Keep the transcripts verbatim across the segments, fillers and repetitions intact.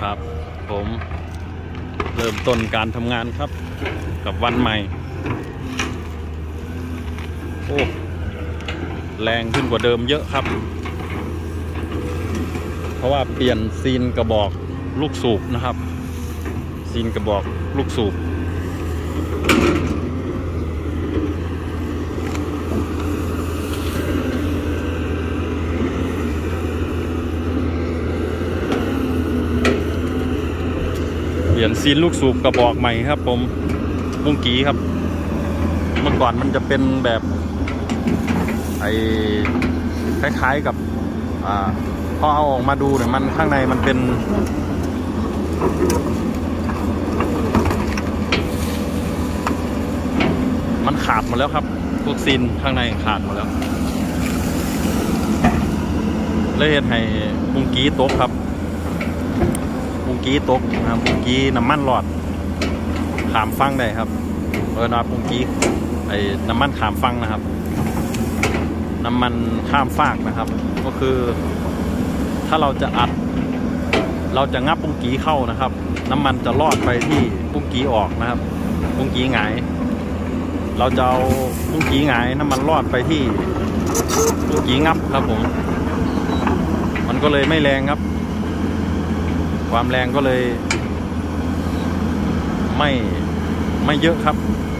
ครับผมเริ่มต้นการทำงานครับกับวันใหม่โอ้แรงขึ้นกว่าเดิมเยอะครับเพราะว่าเปลี่ยนซีนกระบอกลูกสูบนะครับซีนกระบอกลูกสูบเปลี่ยนซีนลูกสูบกระบอกใหม่ครับผมบุ้งกี้ครับเมื่อก่อนมันจะเป็นแบบไอ้คล้ายๆกับอ่าพอเอาออกมาดูเนี่ยมันข้างในมันเป็นมันขาดหมดแล้วครับพวกซีนข้างในขาดหมดแล้วเลยเหตุให้บุ้งกี้ตกครับบุ้งกี้ตกนะครับบุ้งกี้น้ำมันหลอดขามฟังได้ครับเออนะบุ้งกี้ไอ้น้ำมันขามฟังนะครับน้ำมันข้ามฟากนะครับก็คือถ้าเราจะอัดเราจะงับบุ้งกี้เข้านะครับน้ำมันจะลอดไปที่บุ้งกี้ออกนะครับบุ้งกี้หงายเราจะเอาบุ้งกี้หงายน้ำมันลอดไปที่บุ้งกี้งับครับผมมันก็เลยไม่แรงครับความแรงก็เลยไม่ไม่เยอะครับ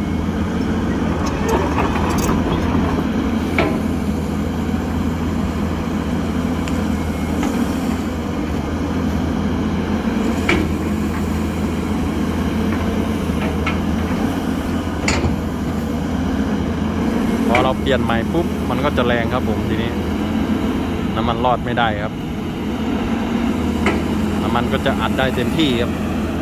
พอเราเปลี่ยนใหม่ปุ๊บมันก็จะแรงครับผมทีนี้น้ำมันรอดไม่ได้ครับน้ำมันก็จะอัดได้เต็มที่ครับ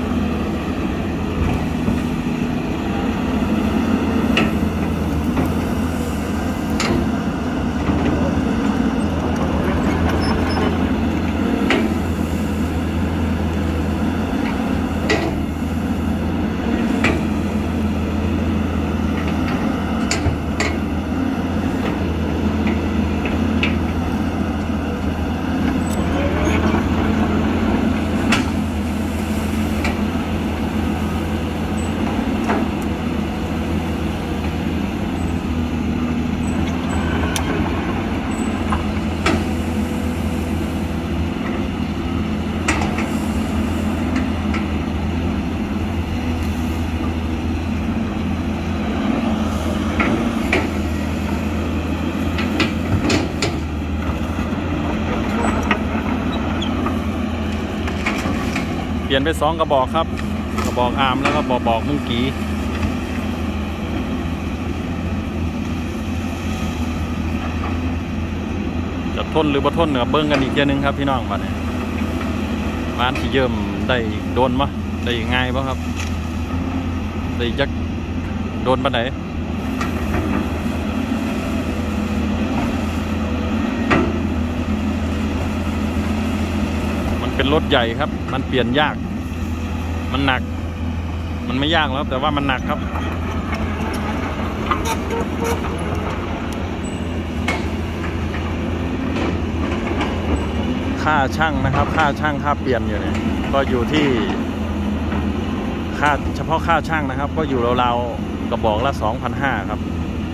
เปลี่ยนไปสองกระบอกครับกระบอกอาร์มแล้วก็กระบอกมุ้งกี้จะทนหรือบ่ทนเหนือเบิ้งกันอีกเทีนึงครับพี่น้องบ้านนี้ร้านที่เยิ่มได้โดนมะได้ง่ายปะครับได้จักโดนปะไหนเป็นรถใหญ่ครับมันเปลี่ยนยากมันหนักมันไม่ยากแล้วแต่ว่ามันหนักครับค่าช่างนะครับค่าช่างค่าเปลี่ยนอยู่เนี่ยก็อยู่ที่ค่าเฉพาะค่าช่างนะครับก็อยู่ราวๆกระบอกละ สองพันห้าร้อย ครับ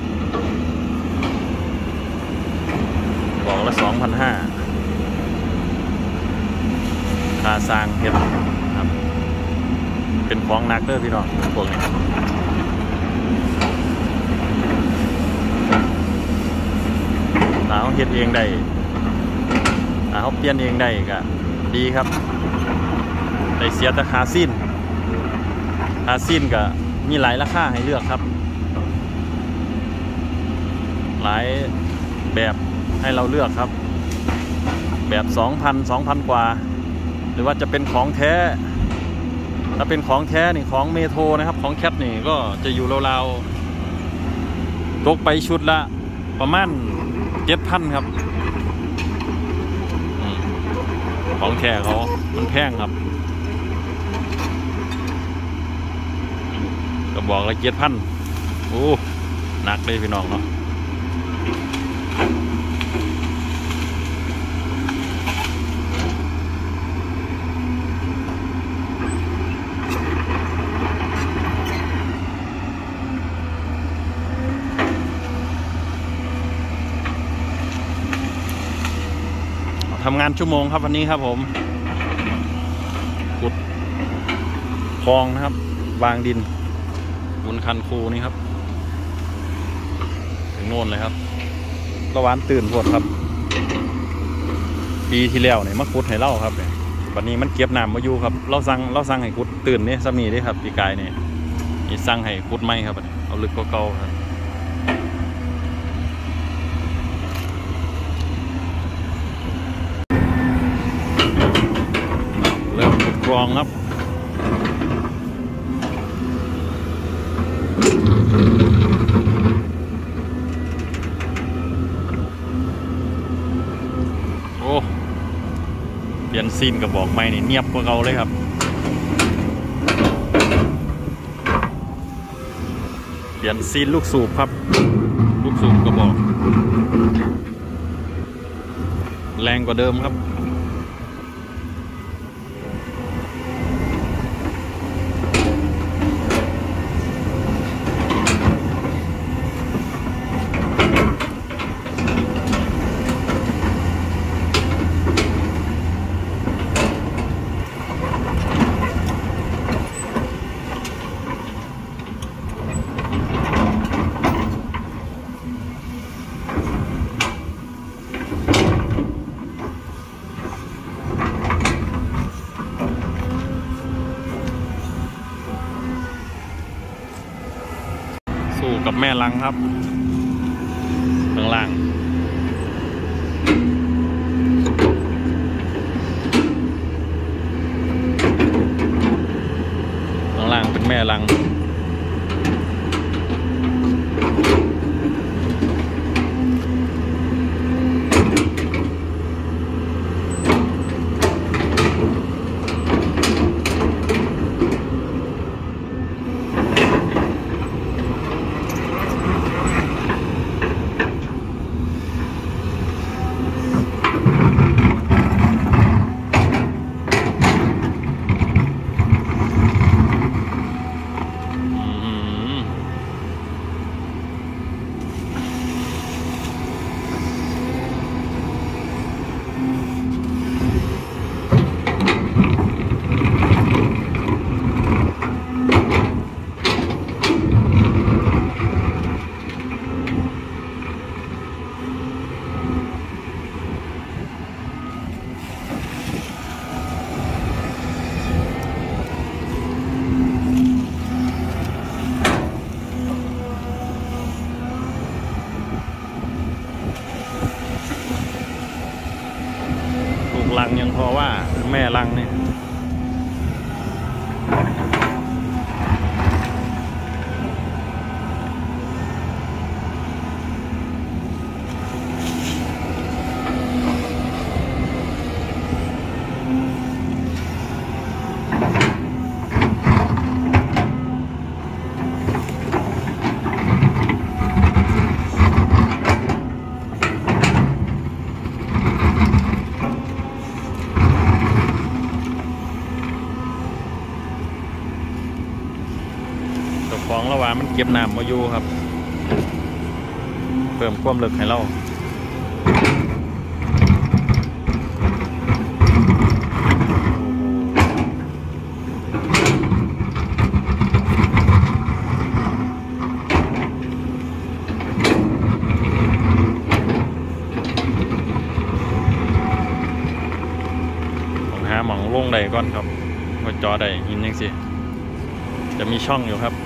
กระบอกละ สองพันห้าร้อยค่าสร้างเห็ดครับเป็นของนักเด้อพี่น้องพวกนี้ถ้าเขาเห็ดเองได้ถ้าเขาเปลี่ยนเองได้ก็ดีครับได้เสียแต่ค่าสิ้นค่าสิ้นก็มีหลายราคาให้เลือกครับหลายแบบให้เราเลือกครับแบบ สองพัน สองพัน กว่าหรือว่าจะเป็นของแท้ถ้าเป็นของแท้นี่ของเมโทรนะครับของแคทนี่ก็จะอยู่ราวๆตกไปชุดละประมาณ เจ็ดพัน ครับของแท้เขามันแพงครับก็บอกละ เจ็ดพัน โอ้หนักเลยพี่น้องเนาะ ถทำงานชั่วโมงครับวันนี้ครับผมขุดคลองนะครับวางดินบนคันคูนี่ครับถึงโน่นเลยครับตะวันตื่นพวดครับปีที่แล้วเนี่ยมาขุดให้เล่าครับเนี่ยวันนี้มันเก็บน้ำมาอยู่ครับเราสั่งเราสั่งให้ขุดตื่นนี่สามีนี่ครับปีกายเนี่ยนี่สั่งให้ขุดไม่ครับเอาลึกก็เก่าครับเริ่มขุดคลองครับโอ้เปลี่ยนซีนกับบอกไม่นี่เนียบกว่าเขาเลยครับเปลี่ยนซีนลูกสูบครับลูกสูบกระบอกแรงกว่าเดิมครับสู้กับแม่ลังครับข้างล่างข้างล่างเป็นแม่ลังลังยังพอว่าแม่ลังเนี่ยของระหว่างมันเก็บน้ำมาอยู่ครับเพิ่มความลึกให้เราต้องหาหม่องลงใดก่อนครับว่าจอใดหินยังสิจะมีช่องอยู่ครับ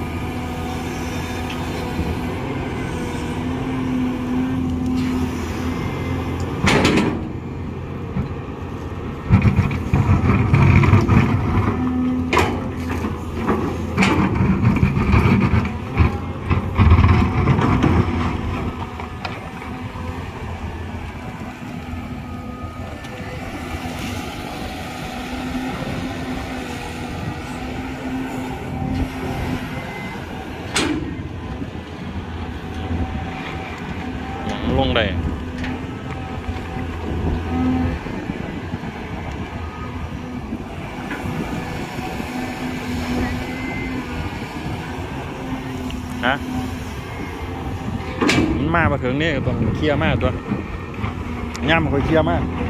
ลงได้ฮะมันมามาถึงนี่ต้องเคลียร์มากตัวย่ำมันค่อยเคลียร์มาก